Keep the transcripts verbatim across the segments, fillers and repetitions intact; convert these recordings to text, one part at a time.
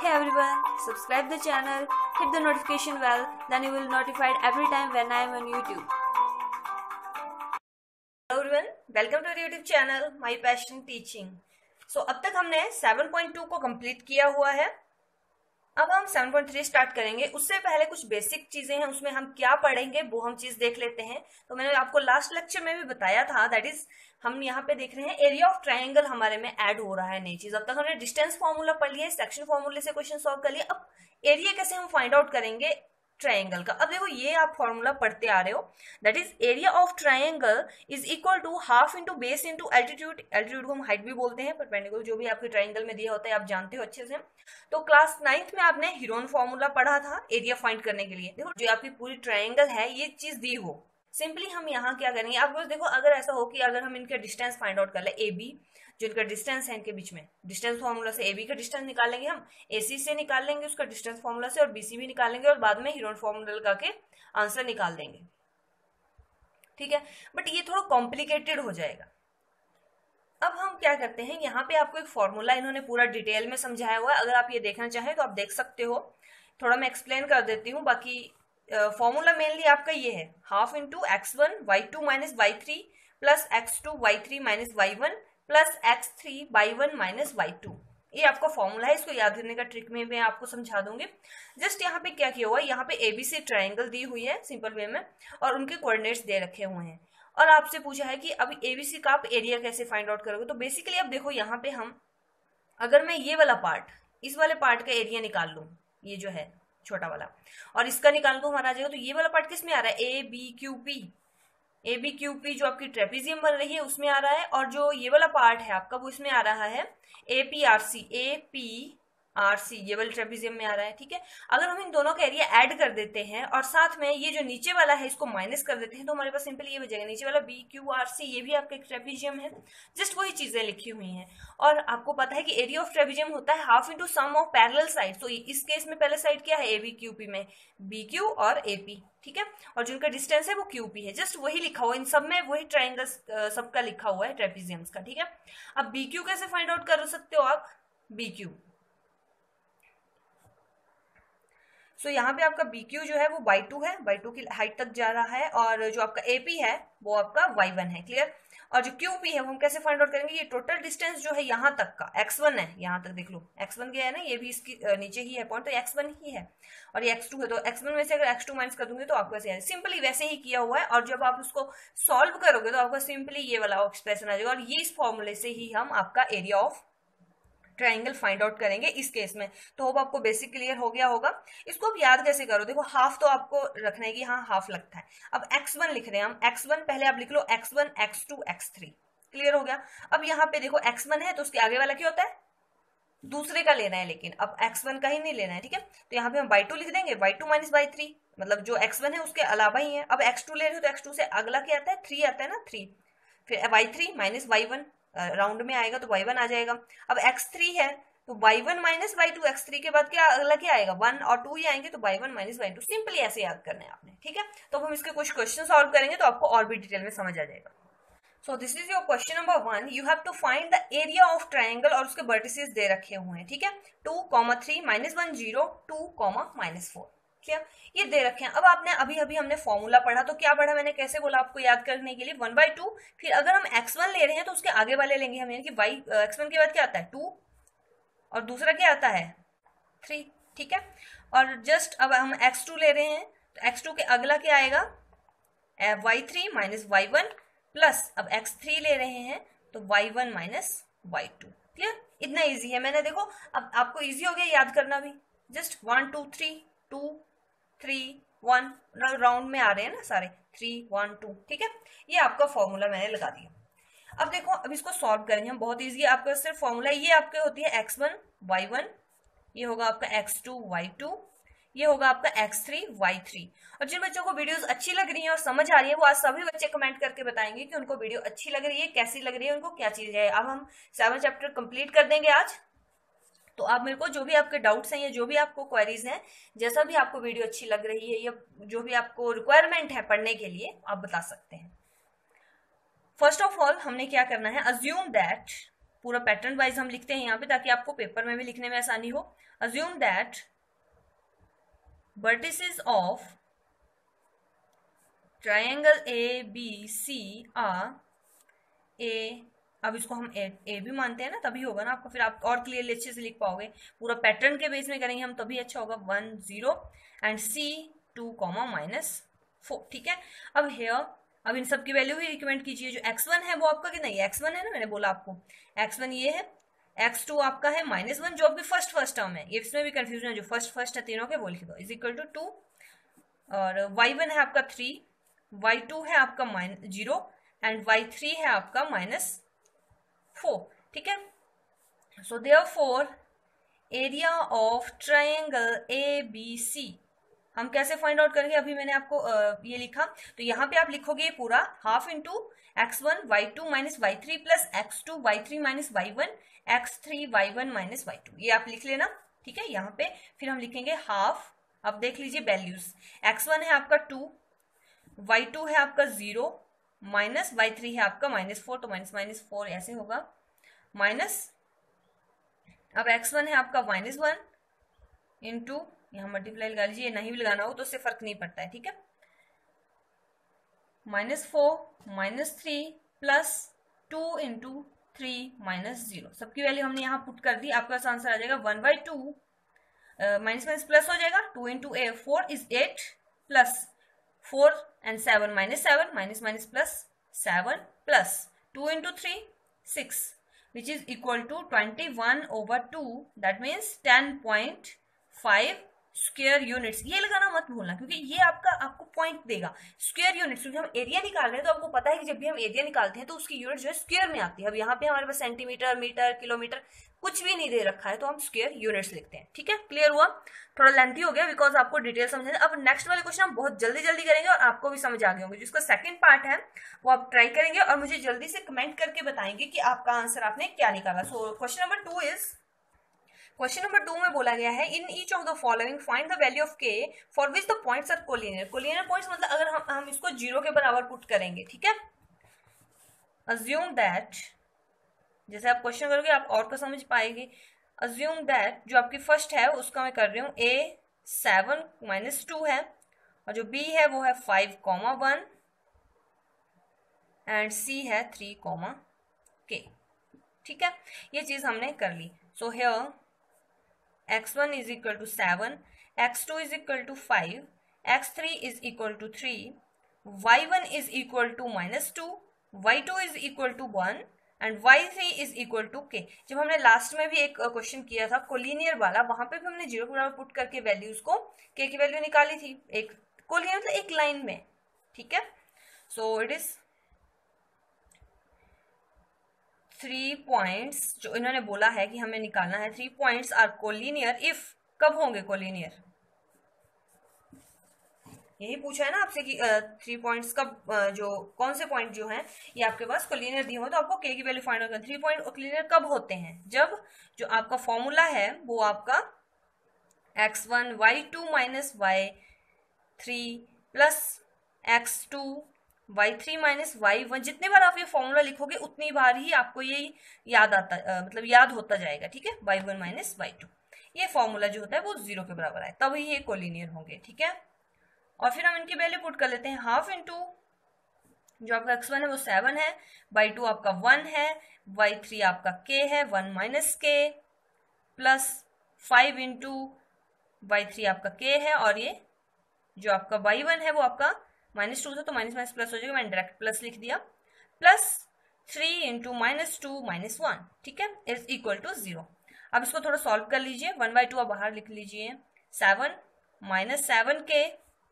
Hey everyone, subscribe the channel, hit the notification bell, then you will be notified every time when I am on YouTube. Hello everyone, welcome to the YouTube channel My Passion Teaching. So अब तक हमने seven point two को complete किया हुआ है. अब हम seven point three start करेंगे. उससे पहले कुछ बेसिक चीजें हैं, उसमें हम क्या पढ़ेंगे वो हम चीज देख लेते हैं. तो मैंने आपको लास्ट लेक्चर में भी बताया था, दैट इज हम यहाँ पे देख रहे हैं एरिया ऑफ ट्रायंगल हमारे में ऐड हो रहा है नई चीज. अब तक हमने डिस्टेंस फॉर्मूला पढ़ लिया, सेक्शन फॉर्मूले से क्वेश्चन सॉल्व कर लिया. अब एरिया कैसे हम फाइंड आउट करेंगे ट्रायंगल का. अब देखो ये आप फॉर्मूला पढ़ते आ रहे हो, that is area of triangle is equal to half into base into altitude. Altitude को हम हाइट भी बोलते हैं, परपेंडिकुलर जो भी आपके ट्रायंगल में दिया होता है आप जानते हो अच्छे से. तो क्लास नाइन्थ में आपने हीरोन फॉर्मूला पढ़ा था एरिया फाइंड करने के लिए. देखो जो आपकी पूरी ट्रायंगल है ये चीज दी हो, सिंपली हम यहाँ क्या करेंगे, आप बस देखो अगर ऐसा हो कि अगर हम इनका डिस्टेंस फाइंड आउट कर ले, ए बी जो इनका डिस्टेंस है इनके बीच में, डिस्टेंस फॉर्मूला से ए बी का डिस्टेंस निकाल लेंगे, हम ए सी से निकाल लेंगे उसका डिस्टेंस फॉर्मूला से, और बी सी भी निकाल लेंगे और बाद में हीरोन फॉर्मूला लगा के आंसर निकाल देंगे. ठीक है, बट ये थोड़ा कॉम्प्लिकेटेड हो जाएगा. अब हम क्या करते हैं, यहाँ पे आपको एक फॉर्मूला इन्होंने पूरा डिटेल में समझाया हुआ है. अगर आप ये देखना चाहें तो आप देख सकते हो. थोड़ा मैं एक्सप्लेन कर देती हूँ. बाकी फॉर्मूला मेनली आपका ये है, half into x one y two minus y three plus x two y three minus y one plus x three y one minus y two. ये आपका फॉर्मूला है. इसको याद करने का ट्रिक में मैं आपको समझा दूंगी. जस्ट यहाँ पे क्या किया हुआ है, यहाँ पे एबीसी ट्रायंगल दी हुई है सिंपल वे में, और उनके कोऑर्डिनेट्स दे रखे हुए हैं, और आपसे पूछा है कि अभी एबीसी का आप एरिया कैसे फाइंड आउट करोगे. तो बेसिकली अब देखो यहाँ पे हम, अगर मैं ये वाला पार्ट, इस वाले पार्ट का एरिया निकाल लूं, ये जो है छोटा वाला, और इसका निकाल दो हमारा आ जाएगा. तो ये वाला पार्ट किस में आ रहा है, A B Q P. A B Q P जो आपकी ट्रेपेजियम बन रही है उसमें आ रहा है, और जो ये वाला पार्ट है आपका वो इसमें आ रहा है A P R C. A P R C ये वाले ट्रेपेजियम में आ रहा है. ठीक है, अगर हम इन दोनों का एरिया ऐड कर देते हैं और साथ में ये जो नीचे वाला है इसको माइनस कर देते हैं, तो हमारे पास सिंपल ये बचेगा, नीचे वाला बी क्यू आर सी ये भी आपका एक ट्रेपेजियम है. जस्ट वही चीजें लिखी हुई हैं. और आपको पता है कि एरिया ऑफ ट्रेपेजियम होता है half into sum of parallel side. तो इस केस में पहले साइड क्या है, ए बी क्यू पी में बी क्यू और ए पी. ठीक है, और जिनका डिस्टेंस है वो क्यू पी है. जस्ट वही लिखा हुआ, इन सब में वही ट्रायंगल सबका लिखा हुआ है ट्रेपेजियम्स का. ठीक है, अब बी क्यू कैसे फाइंड आउट कर सकते हो आप, बी क्यू. सो so, यहाँ पे आपका बी क्यू जो है वो वाई टू है, वाई टू की हाइट तक जा रहा है, और जो आपका ए पी है वो आपका वाई वन है. क्लियर, और जो क्यू पी है वो हम कैसे फाइंड आउट करेंगे, ये टोटल डिस्टेंस जो है यहाँ तक का एक्स वन है, यहाँ तक देख लो एक्स वन क्या है ना, ये भी इसकी नीचे ही है पॉइंट, तो एक्स वन ही है, और ये एक्स टू है. तो एक्स वन में से अगर एक्स टू माइनस कर दूंगे तो आपको ऐसे सिंपली वैसे ही किया हुआ है. और जब आप उसको सॉल्व करोगे तो आपका सिंपली ये वाला एक्सप्रेशन आ जाएगा, और ये इस फॉर्मूले से ही हम आपका area of triangle find out करेंगे इस केस में. तो होप आपको बेसिक क्लियर हो गया होगा. इसको आप याद कैसे करो, देखो हाफ तो आपको रखना है कि हाँ हाफ लगता है. अब एक्स वन लिख रहे हैं हम, एक्स वन पहले आप लिख लो x one x two x three. Clear हो गया. अब यहाँ पे देखो एक्स वन है तो उसके आगे वाला क्या होता है, दूसरे का लेना है, लेकिन अब एक्स वन का ही नहीं लेना है. ठीक है, तो यहाँ पे हम वाई टू लिख देंगे, y two minus y three, मतलब जो एक्स वन है उसके अलावा ही है. अब एक्स टू ले रहे हो तो एक्स टू से अगला क्या आता है, थ्री आता है ना, थ्री. फिर y three minus y one, round में आएगा तो वाई वन आ जाएगा. अब एक्स थ्री है तो y one minus y two, x three के बाद क्या अगला क्या आएगा, वन और टू ही आएंगे, तो y one minus y two. Simply ऐसे याद करना है आपने. ठीक है, तो हम इसके कुछ क्वेश्चन सॉल्व करेंगे तो आपको और भी डिटेल में समझ आ जाएगा. So this is your question number one. You have to find the area of triangle, और उसके वर्टिसेस दे रखे हुए हैं. ठीक है, two comma three minus one zero two comma minus four. Clear, ये दे रखे हैं. अब आपने अभी अभी हमने फॉर्मूला पढ़ा, तो क्या पढ़ा मैंने, कैसे बोला आपको याद करने के लिए, वन बाई टू. फिर अगर हम एक्स वन ले रहे हैं तो उसके आगे वाले लेंगे हम, यानी कि वाई एक्स वन के बाद क्या आता है, टू, और दूसरा क्या आता है, थ्री. ठीक है, और जस्ट अब हम एक्स टू ले रहे हैं तो एक्स टू के अगला क्या आएगा, y three minus y one plus, अब एक्स थ्री ले रहे हैं तो y one minus y two. Clear, इतना इजी है. मैंने देखो अब आपको इजी हो गया याद करना भी. Just one two three, two three one, round में आ रहे हैं ना सारे, थ्री वन टू. ठीक है, ये आपका फॉर्मूला मैंने लगा दिया. अब देखो अब इसको सॉल्व करेंगे हम, बहुत इजी है. आपका सिर्फ फॉर्मूला ये आपके होती है एक्स वन वाई वन, ये होगा आपका एक्स टू वाई टू, ये होगा आपका एक्स थ्री वाई थ्री. और जिन बच्चों को वीडियोस अच्छी लग रही है और समझ आ रही है वो आज सभी बच्चे कमेंट करके बताएंगे कि उनको वीडियो अच्छी लग रही है, कैसी लग रही है, उनको क्या चीज है. अब हम सेवन चैप्टर कंप्लीट कर देंगे आज. तो आप मेरे को जो भी आपके डाउट्स हैं या जो भी आपको क्वेरीज हैं, जैसा भी आपको वीडियो अच्छी लग रही है या जो भी आपको रिक्वायरमेंट है पढ़ने के लिए, आप बता सकते हैं. फर्स्ट ऑफ ऑल हमने क्या करना है, अज्यूम दैट पूरा पैटर्न वाइज हम लिखते हैं यहाँ पे ताकि आपको पेपर में भी लिखने में आसानी हो। Assume that vertices of triangle A B C are A, अब इसको हम ए, ए भी मानते हैं ना, तभी होगा ना आपको, फिर आप और क्लियरली अच्छे से लिख पाओगे। पूरा पैटर्न के बेस में करेंगे हम तभी अच्छा होगा। One zero and C two comma minus four, ठीक है। अब हेयर अब इन सब की वैल्यू ही रिकमेंड कीजिए। जो एक्स वन है वो आपका कितना, ये एक्स वन है ना, मैंने बोला आपको एक्स वन ये है, एक्स टू आपका है माइनस वन जो आपकी फर्स्ट फर्स्ट टर्म है, इसमें भी कंफ्यूजन है, जो फर्स्ट फर्स्ट है तीनों के वो लिख दो, इज इक्वल टू टू। और वाई वन है आपका थ्री, वाई टू है आपका minus zero and y three है आपका माइनस फोर, ठीक है। So therefore area of triangle A B C हम कैसे फाइंड आउट करेंगे, अभी मैंने आपको आ, ये लिखा, तो यहाँ पे आप लिखोगे पूरा half into x one y two minus y three plus x two y three minus y one x three y one minus y two, ये आप लिख लेना, ठीक है। यहाँ पे फिर हम लिखेंगे हाफ, अब देख लीजिए वैल्यूज, एक्स वन है आपका टू, वाई टू है आपका जीरो, माइनस वाई थ्री है आपका माइनस फोर, तो माइनस माइनस फोर ऐसे होगा, माइनस अब एक्स वन है आपका माइनस वन इंटू, यहाँ मल्टीप्लाई लगा लीजिए, नहीं भी लगाना हो तो उससे फर्क नहीं पड़ता है, ठीक है। Minus four minus three plus two into three minus zero, सबकी वैल्यू हमने यहाँ पुट कर दी, आपका आंसर आ जाएगा one by two, minus minus plus हो जाएगा, two into a four is eight plus four and seven minus seven, minus minus plus seven plus two into three six which is equal to twenty one over two, that means ten point five square units. ये लगाना मत भूलना क्योंकि ये आपका आपको point देगा square units, क्योंकि हम एरिया निकाल रहे हैं तो आपको पता है कि जब भी हम एरिया निकालते हैं तो उसकी यूनिट जो है स्क्वायर में आती है। अब यहाँ पे हमारे पास सेंटीमीटर, मीटर, किलोमीटर कुछ भी नहीं दे रखा है तो हम स्क्वायर यूनिट्स लिखते हैं, ठीक है। क्लियर हुआ? थोड़ा लेंथी हो गया बिकॉज आपको डिटेल समझना है। अब नेक्स्ट वाले क्वेश्चन हम बहुत जल्दी जल्दी करेंगे और आपको भी समझ आ गए होंगे। जिसका सेकंड पार्ट है वो आप ट्राई करेंगे और मुझे जल्दी से कमेंट करके बताएंगे कि आपका आंसर आपने क्या निकाला। So question number two is question number two में बोला गया है in each of the following find the value of K for which the points are collinear. Collinear points मतलब अगर हम हम इसको जीरो के बराबर पुट करेंगे, ठीक है। अज्यूम दैट, जैसे आप क्वेश्चन करोगे आप और को समझ पाएंगे। अज्यूम दैट जो आपकी फर्स्ट है उसका मैं कर रही हूँ ए सेवन माइनस टू है और जो बी है वो है five comma one and C है थ्री कॉमा के, ठीक है। ये चीज हमने कर ली। So here x one is equal to seven, x two is equal to five, x three is equal to three, y one is equal to minus two, y two is equal to one and y three is equal to k। जब हमने last में भी एक question किया था collinear वाला, वहां पे भी हमने जीरो के बराबर पुट करके वैल्यूज को k की वैल्यू निकाली थी, एक कोलिनियर मतलब एक लाइन में, ठीक है। So it is three points जो इन्होंने बोला है कि हमें निकालना है, three points are collinear if, कब होंगे कोलिनियर, यही पूछा है ना आपसे कि थ्री पॉइंट्स कब, जो कौन से पॉइंट जो हैं ये आपके पास कोलिनियर दिए हो तो आपको के की वैल्यू फाइंड आउट करना। थ्री पॉइंट कोलिनियर कब होते हैं, जब जो आपका फॉर्मूला है वो आपका x one y two minus y three plus x two y three minus y one, जितने बार आप ये फॉर्मूला लिखोगे उतनी बार ही आपको ये याद आता आ, मतलब याद होता जाएगा, ठीक है। Y one minus y two, ये फॉर्मूला जो होता है वो जीरो के बराबर आए तभी ये कोलिनियर होंगे, ठीक है। और फिर हम इनकी वैल्यू पुट कर लेते हैं। हाफ इंटू जो आपका एक्स वन है वो सेवन है, वाई टू आपका वन है, वाई थ्री आपका के है one minus K plus five into y three आपका के है और ये जो आपका वाई वन है वो आपका माइनस टू था तो माइनस माइनस प्लस हो जाएगा, मैंने डायरेक्ट प्लस लिख दिया, plus three into minus two minus one, ठीक है, इज इक्वल टू जीरो। अब इसको थोड़ा सॉल्व कर लीजिए, वन बाई टू आप बाहर लिख लीजिए, seven minus seven K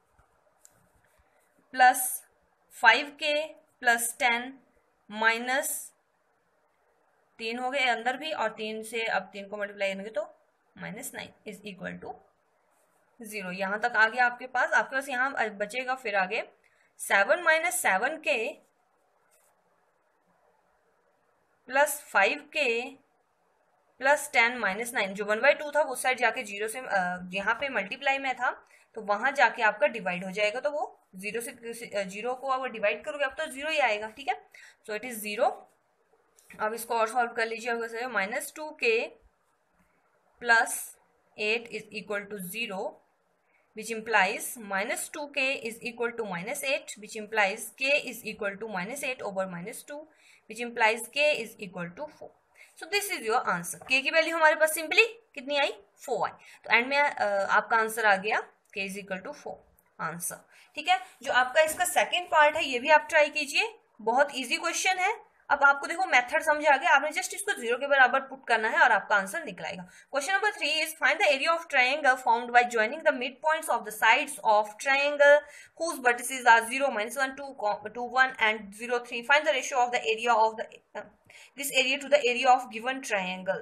plus five K plus ten minus तीन हो गए अंदर भी और तीन से अब तीन को मल्टीप्लाई करेंगे तो minus nine is equal to zero. यहां तक आ गया आपके पास, आपके पास यहां बचेगा फिर आगे seven minus seven K plus five K plus ten minus nine, जो वन बाई टू था उस साइड जाके जीरो से यहाँ पे मल्टीप्लाई में था तो वहां जाके आपका डिवाइड हो जाएगा, तो वो जीरो से जीरो को अगर डिवाइड करोगे अब तो जीरो ही आएगा, ठीक है। सो इट इज जीरो अब इसको और सॉल्व कर लीजिए, वैसे minus two K plus eight is equal to zero, which implies minus two k is equal to minus eight, which implies k is equal to minus eight over minus two, which implies k is equal to four. So this is your answer. k की value हमारे पास simply कितनी आई, four आई, तो and में uh, आपका answer आ गया k is equal to four answer. ठीक है, जो आपका इसका सेकेंड पार्ट है ये भी आप ट्राई कीजिए, बहुत इजी क्वेश्चन है। अब आपको देखो मेथड समझ आ गया, आपने जस्ट इसको जीरो के बराबर पुट करना है और आपका आंसर निकल आएगा। Question number three is find the area of triangle formed by joining the mid points of the sides of triangle whose vertices are zero, minus one, two, two, one and zero, three. Find the ratio of the area of the uh, this area to the area of given triangle.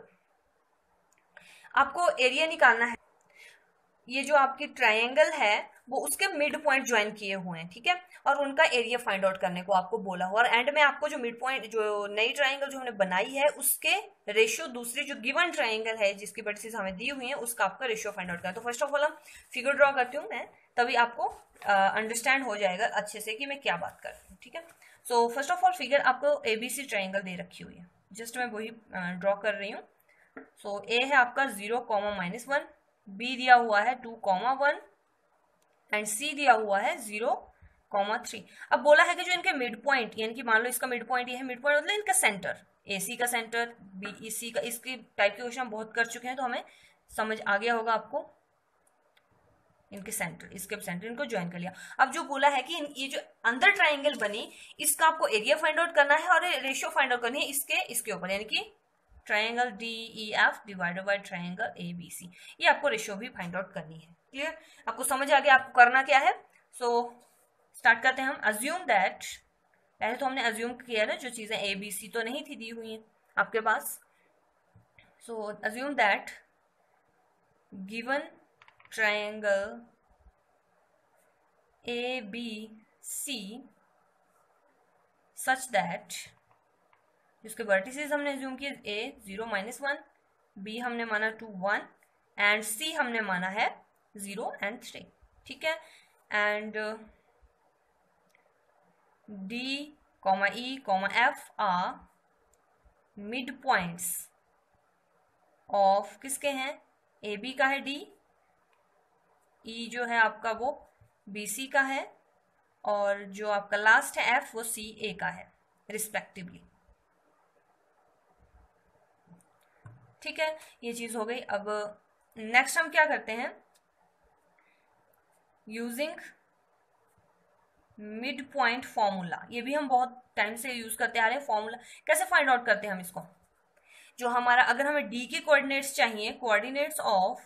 आपको area निकालना है, ये जो आपकी triangle है वो उसके mid point join किए हुए हैं, ठीक है, और उनका एरिया फाइंड आउट करने को आपको बोला हुआ, और एंड में आपको जो मिड पॉइंट, जो नई ट्रायंगल जो हमने बनाई है उसके रेशियो दूसरी जो गिवन ट्रायंगल है जिसकी वर्टिसेस हमें दी हुई है उसका आपका रेशियो फाइंड आउट करना। तो फर्स्ट ऑफ ऑल हम फिगर ड्रॉ करती हूँ मैं, तभी आपको अंडरस्टैंड uh, हो जाएगा अच्छे से कि मैं क्या बात कर रही हूँ। ठीक है, so first of all figure आपको एबीसी ट्रायंगल दे रखी हुई है, जस्ट मैं वही ड्रॉ uh, कर रही हूँ। सो ए है आपका zero comma minus one, B दिया हुआ है two comma one and C दिया हुआ है जीरो कॉमा थ्री। अब बोला है कि जो इनके मिड पॉइंट, यानी कि मान लो इसका मिड पॉइंट ये है, मिड पॉइंट मतलब इनका सेंटर, ए सी का सेंटर, बी ई सी का, इसकी टाइप के क्वेश्चन हम बहुत कर चुके हैं तो हमें समझ आ गया होगा आपको। इनके सेंटर, इसके सेंटर इनको ज्वाइन कर लिया। अब जो बोला है कि ये जो अंदर ट्राइंगल बनी इसका आपको एरिया फाइंड आउट करना है और रेशियो फाइंड आउट करनी है इसके इसके ऊपर, यानी कि triangle D E F divided by triangle A B C, ये आपको रेशियो भी फाइंड आउट करनी है। क्लियर, आपको समझ आ गया आपको करना क्या है। सो so, स्टार्ट करते हैं हम। अज्यूम दैट, पहले तो हमने अज्यूम किया ना, जो चीजें ए बी सी तो नहीं थी दी हुई हैं आपके पास। So assume that given triangle A B C such that, जिसके वर्टिसेस हमने अज्यूम किए, A zero minus one, B हमने माना टू वन एंड सी हमने माना है जीरो एंड थ्री। ठीक है, and D comma E comma F are mid points of किसके हैं, ए बी का है डी, ई जो है आपका वो बी सी का है, और जो आपका लास्ट है एफ वो सी ए का है रिस्पेक्टिवली। ठीक है, ये चीज हो गई। अब नेक्स्ट हम क्या करते हैं, यूजिंग मिड पॉइंट फॉर्मूला, ये भी हम बहुत टाइम से यूज करते आ रहे हैं। फॉर्मूला कैसे फाइंड आउट करते हैं हम इसको, जो हमारा अगर हमें डी के कोऑर्डिनेट्स चाहिए, कोऑर्डिनेट्स ऑफ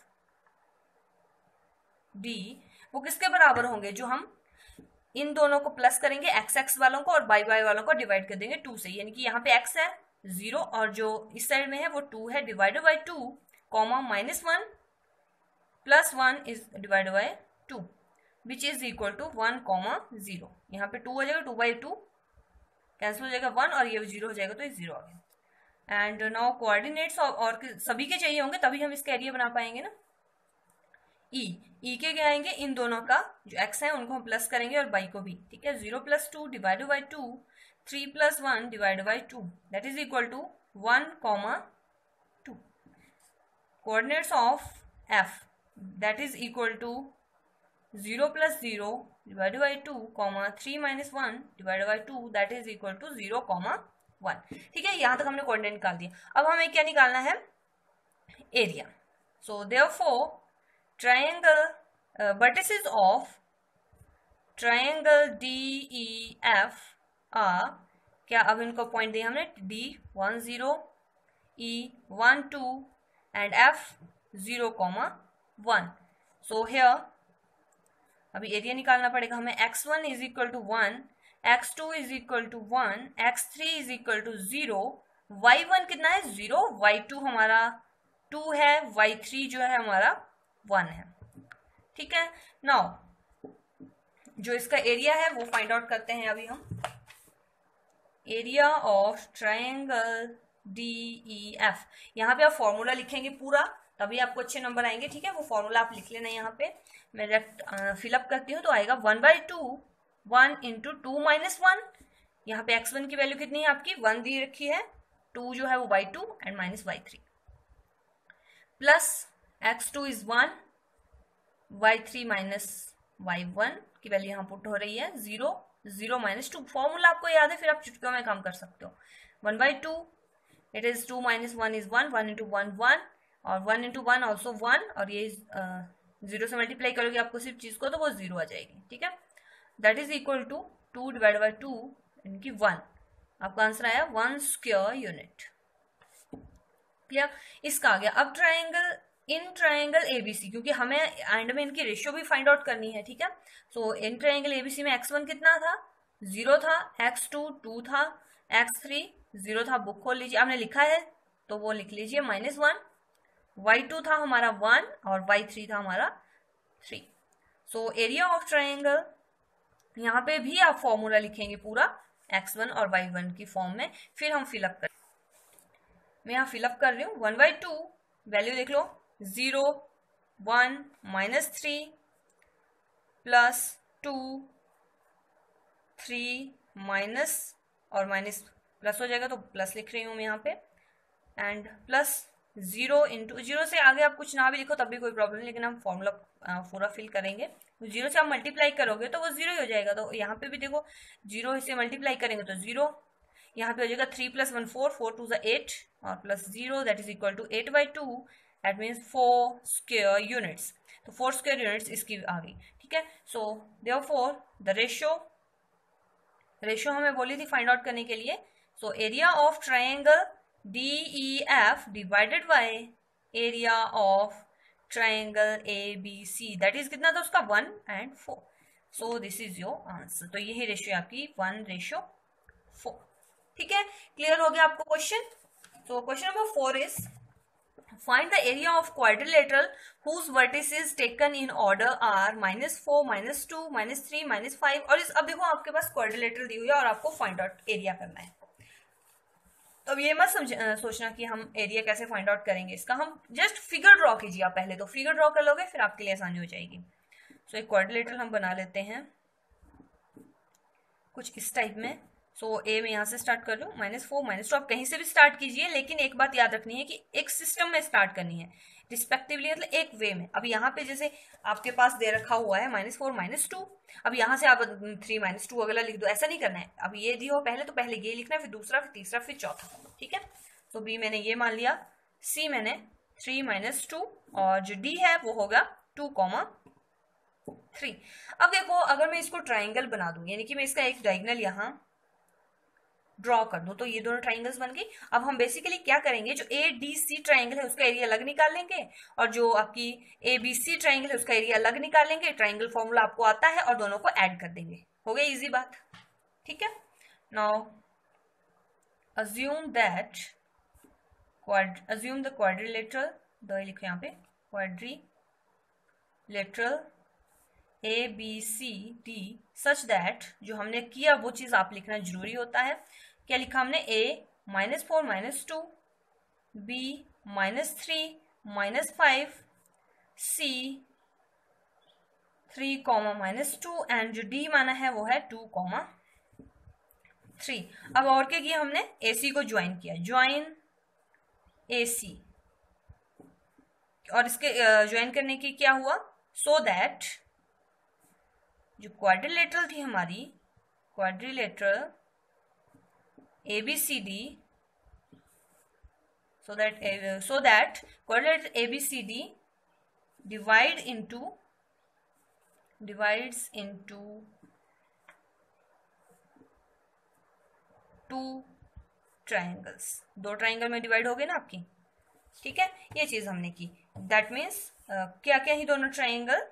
डी वो किसके बराबर होंगे, जो हम इन दोनों को प्लस करेंगे एक्स एक्स वालों को और वाई वाई वालों को डिवाइड कर देंगे टू से, यानी कि यहाँ पे एक्स है जीरो और जो इस साइड में है वो टू है, divided by two comma minus one plus one is divided by two which is equal to one comma zero. यहाँ पे टू हो जाएगा, टू बाई टू कैंसिल हो जाएगा वन और ये जीरो हो जाएगा तो ये जीरो आ गया। एंड नाउ कोऑर्डिनेट्स और सभी के चाहिए होंगे तभी हम इसका एरिया बना पाएंगे ना। ई ई के क्या आएंगे, इन दोनों का जो एक्स है उनको हम प्लस करेंगे और बाई को भी। ठीक है, zero plus two divided by two, three plus one divided by two that is equal to one comma two. Coordinates of F that is equal to zero plus zero divided by two comma three minus one divided by two that is equal to zero comma one. ठीक है, यहां तक हमने coordinate निकाल दिया। अब हमें क्या निकालना है, area. So therefore triangle uh, vertices of triangle D E F are क्या, अब इनको पॉइंट दिया हमने D one zero, E one two and F zero comma one. So here अभी एरिया निकालना पड़ेगा हमें। X one is equal to one, x two is equal to one, x three is equal to zero, y one कितना है zero, y two हमारा two है, y three जो है हमारा वन है। ठीक है, नाउ जो इसका एरिया है वो फाइंड आउट करते हैं अभी हम। Area of triangle D E F, यहाँ पे आप फॉर्मूला लिखेंगे पूरा तभी आपको अच्छे नंबर आएंगे। ठीक है, वो फॉर्मूला आप लिख लेना। यहाँ पे मैं डायरेक्ट फिलअप करती हूँ तो आएगा one by two, one into two minus one. यहाँ पे एक्स वन की वैल्यू कितनी है आपकी, वन दी रखी है, टू जो है वो y two and minus y three, plus x two is one, y three minus y one की वैल्यू यहाँ पुट हो रही है zero, zero minus two. Formula आपको याद है, फिर आप चुटकियों में काम कर सकते हो। One by two, it is two minus one is one, one into one one, और one into one also one, और ये जीरो से मल्टीप्लाई करोगे आपको सिर्फ चीज को तो वो जीरो आ जाएगी, ठीक है। That is equal to two divide by two इनकी वन, आपका आंसर आया वन स्क्वायर यूनिट। क्लियर, इसका आ गया। अब ट्राइंगल, इन ट्राइंगल एबीसी, क्योंकि हमें एंड में इनकी रेशियो भी फाइंड आउट करनी है, ठीक है। सो इन ट्राइंगल एबीसी में एक्स वन कितना था, जीरो था, एक्स टू टू था, एक्स थ्री जीरो था। बुक खोल लीजिए, आपने लिखा है तो वो लिख लीजिए माइनस वन, वाई टू था हमारा वन, और वाई थ्री था हमारा three. So area of triangle, यहाँ पे भी आप फॉर्मूला लिखेंगे पूरा एक्स वन और वाई वन की फॉर्म में, फिर हम फिलअप कर, मैं यहाँ फिलअप कर रही हूँ। वन बाई टू वैल्यू देख लो, zero, one, minus three, plus two, three, minus, और माइनस प्लस हो जाएगा तो प्लस लिख रही हूँ मैं यहाँ पे, and plus zero into, zero से आगे आप कुछ ना भी लिखो तब भी कोई प्रॉब्लम नहीं, लेकिन हम फॉर्मूला पूरा फिल करेंगे। जीरो से आप मल्टीप्लाई करोगे तो वो जीरो ही हो जाएगा, तो यहाँ पे भी देखो जीरो से मल्टीप्लाई करेंगे तो जीरो, यहाँ पे हो जाएगा three plus one four, four two ज़ा एट, और plus zero that is equal to eight by two, that means four square units. तो फोर स्क्वायर यूनिट्स इसकी आ गई, ठीक है। So therefore the ratio, ratio हमें बोली थी फाइंड आउट करने के लिए। So area of triangle D E F divided by area of triangle A B C, that is कितना था उसका, one and four. So this is your answer. तो यही रेशियो आपकी वन रेशियो फोर, ठीक है। क्लियर हो गया आपको क्वेश्चन। तो question number four is find the area of quadrilateral whose vertices taken in order are minus four, minus two, minus three, minus five. और इस, अब देखो आपके पास क्वाड्रिलेटरल दी हुई है और आपको फाइंड आउट एरिया करना है। तो अब ये मत समझ सोचना कि हम एरिया कैसे फाइंड आउट करेंगे इसका, हम जस्ट फिगर ड्रॉ कीजिए आप पहले, तो फिगर ड्रॉ कर लोगे फिर आपके लिए आसानी हो जाएगी। सो so, एक क्वाड्रिलेटरल हम बना लेते हैं कुछ इस टाइप में। सो so, ए में यहाँ से स्टार्ट कर लूँ, माइनस फोर, माइनस टू, आप कहीं से भी स्टार्ट कीजिए, लेकिन एक बात याद रखनी है कि एक सिस्टम में स्टार्ट करनी है रिस्पेक्टिवली, मतलब एक वे में। अब यहाँ पे जैसे आपके पास दे रखा हुआ है माइनस फोर, माइनस टू, अब यहाँ से आप थ्री माइनस टू अगला लिख दो, ऐसा नहीं करना है। अब ये दिया हो पहले तो पहले ये लिखना है, फिर दूसरा, फिर तीसरा, फिर चौथा, ठीक है। तो बी मैंने ये मान लिया, सी मैंने थ्री माइनस टू, और जो डी है वो होगा टू कॉमा थ्री। अब देखो अगर मैं इसको ट्राइंगल बना दूं, यानी कि मैं इसका एक डायगोनल यहाँ ड्रॉ कर दूं, तो ये दोनों ट्राइंगल्स बन गई। अब हम बेसिकली क्या करेंगे, जो ए डी सी ट्राइंगल है उसका एरिया अलग निकाल लेंगे, और जो आपकी ए बी सी ट्राइंगल है उसका एरिया अलग निकाल लेंगे। ट्राइंगल फॉर्मूला आपको आता है और दोनों को ऐड कर देंगे, हो गई इजी बात, ठीक है। Now assume that quad assume the quadrilateral, the लिखो यहाँ पे, quadrilateral A B C D such that, जो हमने किया वो चीज आप लिखना जरूरी होता है। क्या लिखा हमने, A minus four minus two, B minus three minus five, C three comma minus two, and जो D माना है वो है टू कॉमा थ्री। अब और क्या किया हमने, ए सी को ज्वाइन किया, ज्वाइन ए सी, और इसके ज्वाइन करने की क्या हुआ, सो so दैट जो क्वाड्रिलेटरल थी हमारी, quadrilateral A B C D, so that so that quadrilateral A B C D divide into divides into two triangles, दो ट्राइंगल में डिवाइड हो गए ना आपकी, ठीक है। ये चीज हमने की, दैट मीन्स uh, क्या क्या ही दोनों triangle,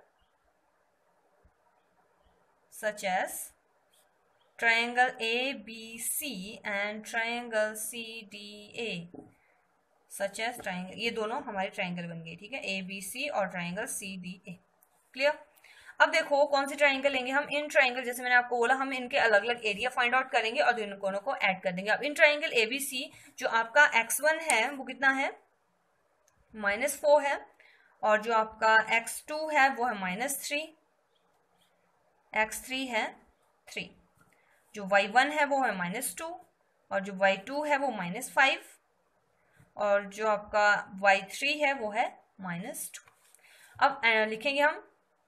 such as triangle A B C and triangle C D A, such as triangle, ये दोनों हमारे ट्राइंगल बन गए, ठीक है, ए बी सी और triangle C D A. Clear. अब देखो कौन सी ट्राइंगल लेंगे हम, इन ट्राइंगल, जैसे मैंने आपको बोला हम इनके अलग अलग एरिया फाइंड आउट करेंगे और इन दोनों को ऐड कर देंगे। अब इन ट्राइंगल एबीसी जो आपका एक्स वन है वो कितना है, माइनस फोर है, और जो आपका एक्स टू है वो है माइनस थ्री, एक्स थ्री है थ्री, जो वाई वन है वो है माइनस टू, और जो वाई टू है वो माइनस फाइव, और जो आपका वाई थ्री है वो है माइनस टू। अब लिखेंगे हम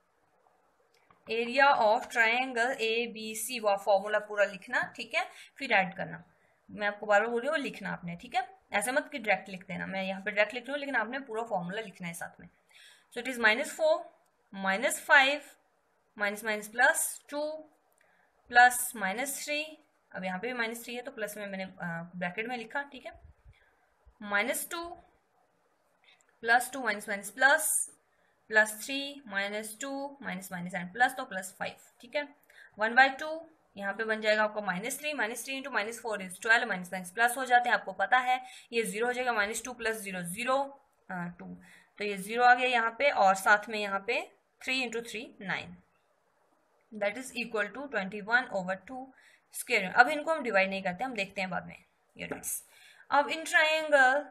area of triangle A B C, वो फॉर्मूला पूरा लिखना, ठीक है, फिर ऐड करना। मैं आपको बार बार बोल रही हूँ लिखना आपने, ठीक है, ऐसे मत कि डायरेक्ट लिख देना, मैं यहाँ पे डायरेक्ट लिख रही हूँ लेकिन आपने पूरा फॉर्मूला लिखना है साथ में। So it is minus four minus five minus minus plus two plus minus three, अब यहाँ पे भी माइनस थ्री है तो प्लस में मैंने ब्रैकेट में लिखा, ठीक है, minus two plus two minus minus plus plus three minus two minus minus and plus, तो प्लस फाइव, ठीक है, वन बाई टू यहाँ पे बन जाएगा आपको minus three, minus three into minus four is twelve, minus minus plus हो जाते हैं, आपको पता है ये जीरो हो जाएगा, minus two plus zero zero two, तो ये जीरो आ गया यहाँ पे, और साथ में यहाँ पे three into three nine, that is equal to twenty one over two square. अब इनको हम डिवाइड नहीं करते, हम देखते हैं बाद में यूनिट्स। अब इन ट्रायंगल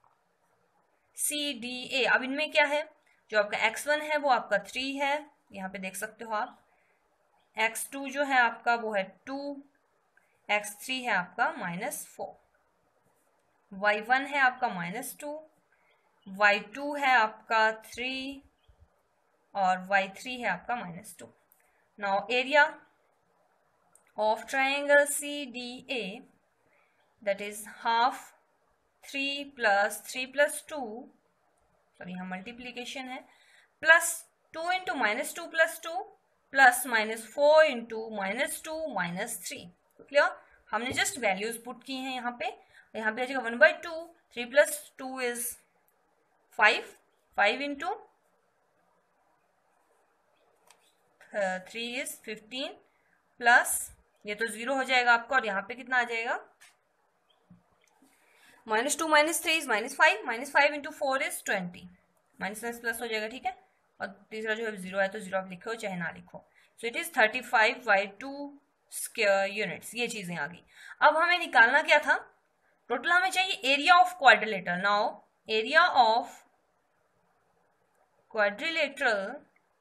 सी डी ए, अब इनमें क्या है, जो आपका एक्स वन है वो आपका थ्री है, यहाँ पे देख सकते हो आप, एक्स टू जो है आपका वो है टू, एक्स थ्री है आपका माइनस फोर, वाई वन है आपका माइनस टू, वाई टू है आपका थ्री, और वाई थ्री है आपका minus two. Now area of triangle C D A, that is half three plus three plus two, sorry यहाँ मल्टीप्लीकेशन है, plus two into minus two plus two plus minus four into minus two minus three, clear, हमने just values put की हैं यहाँ पे, यहाँ पे आ जाएगा one by two, three plus two is five, five into three is fifteen, plus ये तो जीरो हो जाएगा आपका, और यहाँ पे कितना आ जाएगा, minus two minus three is minus five, minus five into four is twenty, minus minus plus हो जाएगा, ठीक है, और तीसरा जो है जीरो है तो जीरो आप लिखो चाहे ना लिखो, so it is thirty five by two square units, ये चीजें आ गई। अब हमें निकालना क्या था, टोटल हमें चाहिए area of quadrilateral. Now area of quadrilateral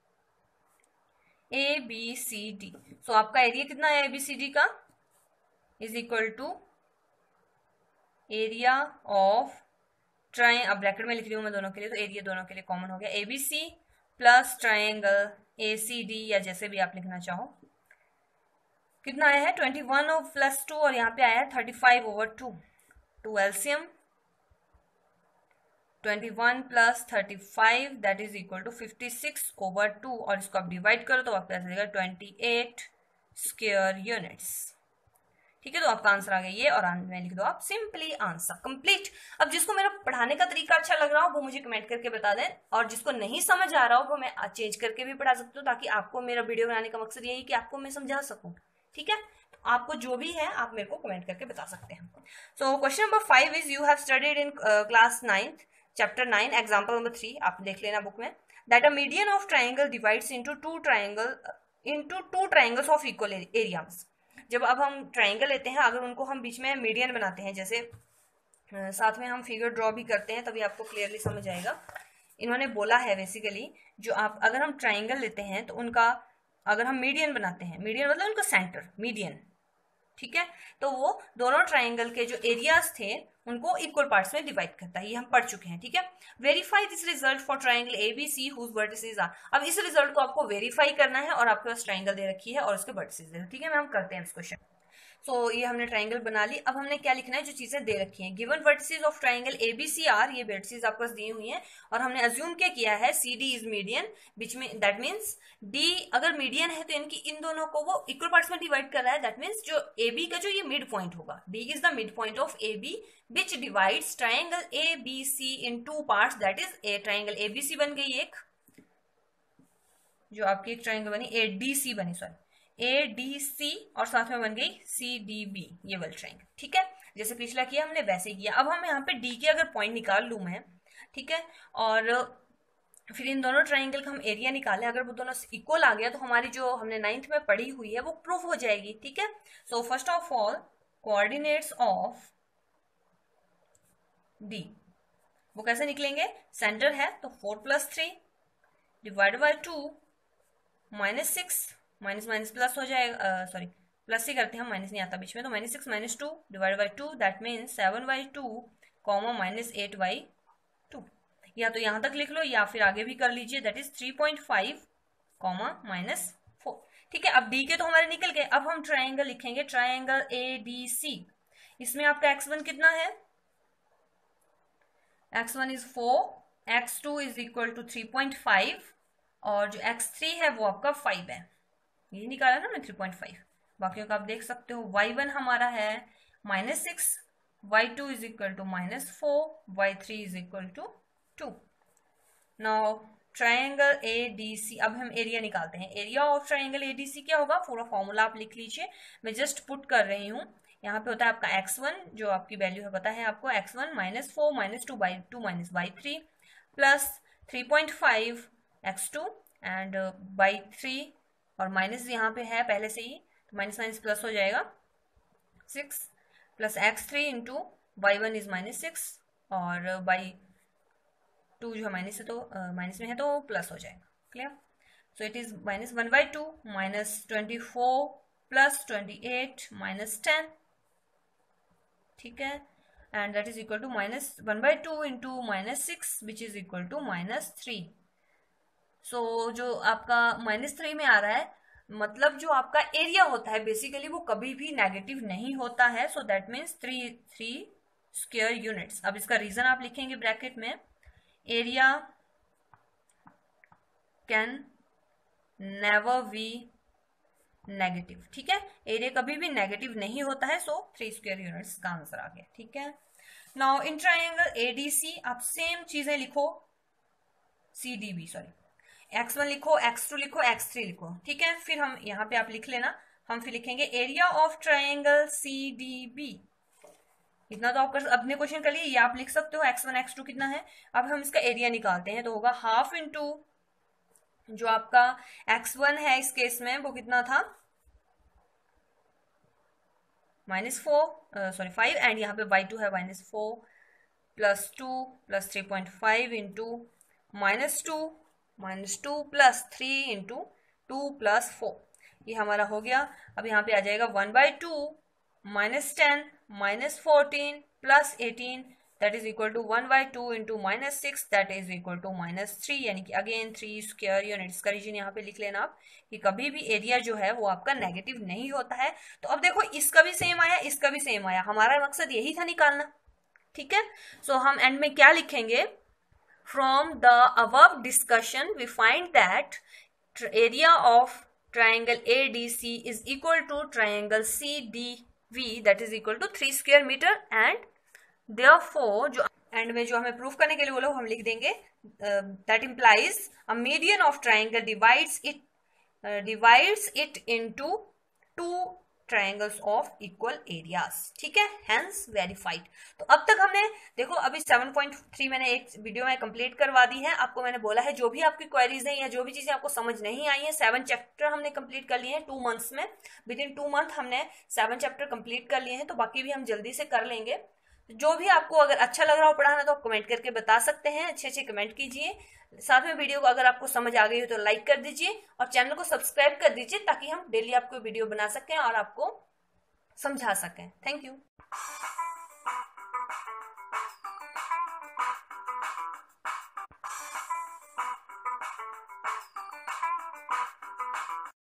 A B C D, so आपका एरिया कितना है ए बी सी डी का, is equal to area of tri, अब ब्रैकेट में लिख रही हूँ मैं दोनों के लिए, तो एरिया दोनों के लिए कॉमन हो गया, A B C plus triangle A C D, या जैसे भी आप लिखना चाहो, कितना आया है ट्वेंटी वन और प्लस टू, और यहाँ पे आया है thirty five over two, two LCM twenty one plus thirty five that is equal to fifty six over two, और इसको आप डिवाइड करो तो आपका आएगा ट्वेंटी एट स्क्वायर यूनिट्स, ठीक है, तो आपका आंसर आ गया ये, और में लिख दो आप सिंपली आंसर कंप्लीट। अब जिसको मेरा पढ़ाने का तरीका अच्छा लग रहा हो वो मुझे कमेंट करके बता दें, और जिसको नहीं समझ आ रहा हो वो मैं चेंज करके भी पढ़ा सकती हूँ, ताकि आपको मेरा वीडियो बनाने का मकसद यही कि आपको मैं समझा सकूँ, ठीक है, तो आपको जो भी है आप मेरे को कमेंट करके बता सकते हैं। So question number five is you have studied in class ninth chapter nine example number three, आप देख लेना बुक में, that a median of triangle divides into two triangle into two triangles of equal areas. जब अब हम triangle लेते हैं, अगर उनको हम बीच में मीडियन बनाते हैं, जैसे साथ में हम फिगर ड्रॉ भी करते हैं, तभी आपको क्लियरली समझ आएगा। इन्होंने बोला है बेसिकली जो आप अगर हम ट्राइंगल लेते हैं तो उनका अगर हम मीडियन बनाते हैं, मीडियन मतलब उनका सेंटर मीडियन, ठीक है, तो वो दोनों ट्राइंगल के जो एरियाज थे उनको इक्वल पार्ट्स में डिवाइड करता है, ये हम पढ़ चुके हैं, ठीक है। Verify this result for triangle ABC whose vertices are, अब इस रिजल्ट को आपको वेरीफाई करना है, और आपके पास ट्राइंगल दे रखी है और उसके वर्टिसेस दे, ठीक है, मैं हम करते हैं इस क्वेश्चन। सो so, ये हमने ट्राइंगल बना ली। अब हमने क्या लिखना है, जो चीजें दे रखी हैं, given vertices of triangle ABC are, ये वर्टिसेस आपको दी हुई हैं, और हमने अज्यूम क्या किया है, सी डी इज मीडियन, बीच में दैट मीन्स डी अगर मीडियन है तो इनकी इन दोनों को वो इक्वल पार्ट्स में डिवाइड कर रहा है, दैट मीन्स जो ए बी का जो ये मिड पॉइंट होगा, D is the mid point of A B which divides triangle A B C in two parts, that is a triangle A B C बन गई एक, जो आपकी एक ट्राइंगल बनी ए डी सी बनी, सॉरी ए डी सी, और साथ में बन गई सी डी बी, ये वाला ट्राइंगल, ठीक है, जैसे पिछला किया हमने वैसे ही किया। अब हम यहाँ पे डी के अगर पॉइंट निकाल लूं मैं, ठीक है, और फिर इन दोनों ट्राइंगल का हम एरिया निकालें, अगर वो दोनों इक्वल आ गया तो हमारी जो हमने नाइन्थ में पढ़ी हुई है वो प्रूफ हो जाएगी, ठीक है। So first of all coordinates of D वो कैसे निकलेंगे, सेंटर है तो four plus three divide by two minus six, minus minus plus हो जाएगा, सॉरी प्लस ही करते हैं हम, माइनस नहीं आता बीच में, तो minus six minus two divide by two, that means seven by two comma minus eight by two. या तो यहाँ तक लिख लो या फिर आगे भी कर लीजिए, that is three point five comma minus four. ठीक है, अब डी के तो हमारे निकल गए, अब हम ट्राइंगल लिखेंगे, ट्राइंगल ए डी सी। इसमें आपका एक्स वन कितना है, x one is four, x two is equal to three point five और जो एक्स थ्री है वो आपका फाइव है, ये निकाला ना मैं थ्री पॉइंट फाइव। बाकियों का आप देख सकते हो, वाई वन हमारा है minus six, y two is equal to minus four, y three is equal to two. Now triangle A D C, अब हम एरिया निकालते हैं। Area of triangle A D C क्या होगा, पूरा फॉर्मूला आप लिख लीजिए, मैं जस्ट पुट कर रही हूँ। यहाँ पे होता है आपका एक्स वन, जो आपकी वैल्यू है पता है आपको, x one minus four minus two by two minus by three plus three point five x two and by three, और माइनस यहाँ पे है पहले से ही, तो माइनस माइनस प्लस हो जाएगा, six plus x three into by one is minus six और बाई टू जो है माइनस है तो माइनस uh, में है तो प्लस हो जाएगा। Clear, so it is minus one by two minus twenty four plus twenty eight minus ten. ठीक है, and that is equal to minus one by two into minus six which is equal to minus three. So जो आपका minus three में आ रहा है, मतलब जो आपका एरिया होता है बेसिकली वो कभी भी नेगेटिव नहीं होता है, so that means three three square units. अब इसका रीजन आप लिखेंगे ब्रैकेट में, area can never be negative. ठीक है, एरिया कभी भी नेगेटिव नहीं होता है, सो थ्री स्क्वायर यूनिट्स का आंसर आ गया। ठीक है, नाउ इन ट्राइंगल एडीसी आप सेम चीजें लिखो, C D B sorry x one लिखो, एक्स टू लिखो, एक्स थ्री लिखो। ठीक है, फिर हम यहाँ पे आप लिख लेना, हम फिर लिखेंगे area of triangle C D B. इतना तो आप कर, अपने क्वेश्चन कर लिए, ये आप लिख सकते हो एक्स वन एक्स टू कितना है। अब हम इसका एरिया निकालते हैं, तो होगा हाफ इंटू जो आपका एक्स वन है इस केस में वो कितना था, minus four sorry five, and यहाँ पे बाई टू है minus four plus two plus three point five into minus two minus two plus three into two plus four, ये हमारा हो गया। अब यहाँ पे आ जाएगा one by two minus ten minus fourteen plus eighteen, that is equal to one by two into minus six, that is equal to minus three, यानी कि अगेन थ्री स्क्वायर यूनिट्स का रीजन यहाँ पे लिख लेना आप, कि कभी भी एरिया जो है वो आपका नेगेटिव नहीं होता है। तो अब देखो इसका भी सेम आया, इसका भी सेम आया, हमारा मकसद यही था निकालना। ठीक है, सो so, हम एंड में क्या लिखेंगे, from the above discussion we find that area of triangle A D C is equal to triangle C D V, that is equal to three square metre, and Therefore, जो and में जो हमें proof करने के लिए बोला हम लिख देंगे, that implies a median of triangle divides it divides it into two triangles of equal areas. ठीक है, हेंस वेरीफाइड। तो अब तक हमने देखो अभी सेवन पॉइंट थ्री मैंने एक वीडियो में कंप्लीट करवा दी है। आपको मैंने बोला है जो भी आपकी क्वेरीज हैं या जो भी चीजें आपको समझ नहीं आई है, सेवन चैप्टर हमने कंप्लीट कर लिए हैं टू मंथ्स में, विद इन टू मंथ हमने सेवन चैप्टर कंप्लीट कर लिए हैं, तो बाकी भी हम जल्दी से कर लेंगे। जो भी आपको अगर अच्छा लग रहा हो पढ़ाना तो आप कमेंट करके बता सकते हैं, अच्छे अच्छे कमेंट कीजिए। साथ में वीडियो को अगर आपको समझ आ गई हो तो लाइक कर दीजिए और चैनल को सब्सक्राइब कर दीजिए, ताकि हम डेली आपको वीडियो बना सकें और आपको समझा सकें। Thank you.